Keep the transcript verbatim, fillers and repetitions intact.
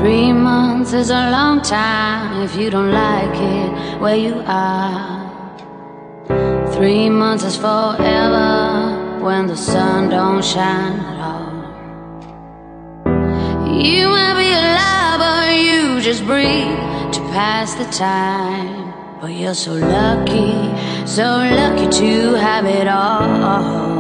Three months is a long time if you don't like it where you are. Three months is forever when the sun don't shine at all. You might be alive, but you just breathe to pass the time. But you're so lucky, so lucky to have it all.